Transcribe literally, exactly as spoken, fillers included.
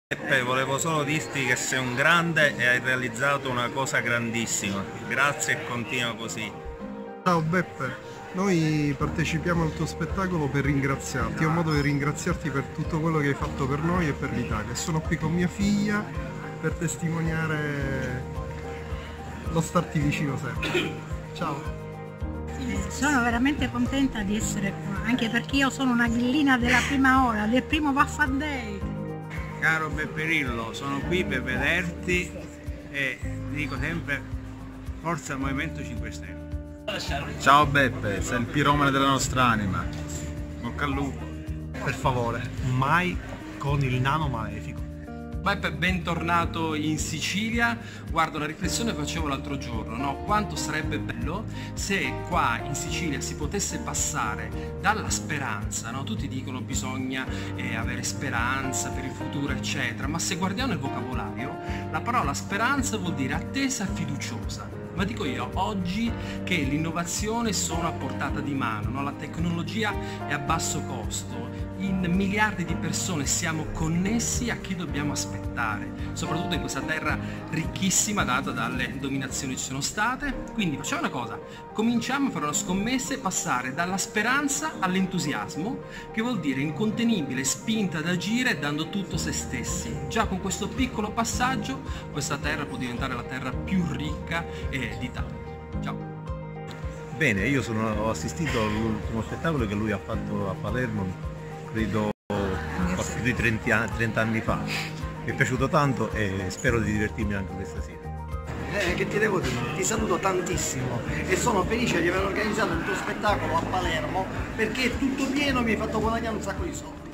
Peppe, volevo solo dirti che sei un grande e hai realizzato una cosa grandissima. Grazie e continua così. Ciao Beppe, noi partecipiamo al tuo spettacolo per ringraziarti, è un modo di ringraziarti per tutto quello che hai fatto per noi e per l'Italia. Sono qui con mia figlia per testimoniare lo starti vicino sempre. Ciao. Sono veramente contenta di essere qua, anche perché io sono una grillina della prima ora, del primo Vaffa Day. Caro Bepperillo, sono qui per vederti e ti dico sempre forza al Movimento cinque Stelle. Ciao Beppe, sei il piromane della nostra anima. Bocca al lupo. Per favore, mai con il nano malefico. Beppe, bentornato in Sicilia. Guarda, una riflessione che facevo l'altro giorno, no? Quanto sarebbe bello se qua in Sicilia si potesse passare dalla speranza, no? Tutti dicono bisogna eh, avere speranza per il futuro, eccetera, ma se guardiamo il vocabolario, la parola speranza vuol dire attesa fiduciosa. Ma dico io, oggi che l'innovazione sono a portata di mano, no? La tecnologia è a basso costo, in miliardi di persone siamo connessi, a chi dobbiamo aspettare? Soprattutto in questa terra ricchissima data dalle dominazioni che ci sono state. Quindi facciamo una cosa, cominciamo a fare una scommessa e passare dalla speranza all'entusiasmo, che vuol dire incontenibile spinta ad agire dando tutto se stessi. Già con questo piccolo passaggio questa terra può diventare la terra più ricca eh, d'Italia. Ciao. Bene, io sono, ho assistito all'ultimo spettacolo che lui ha fatto a Palermo, credo più di trenta anni fa. Mi è piaciuto tanto e spero di divertirmi anche questa sera. Eh, che ti devo dire? Ti saluto tantissimo e sono felice di aver organizzato il tuo spettacolo a Palermo perché è tutto pieno, mi hai fatto guadagnare un sacco di soldi.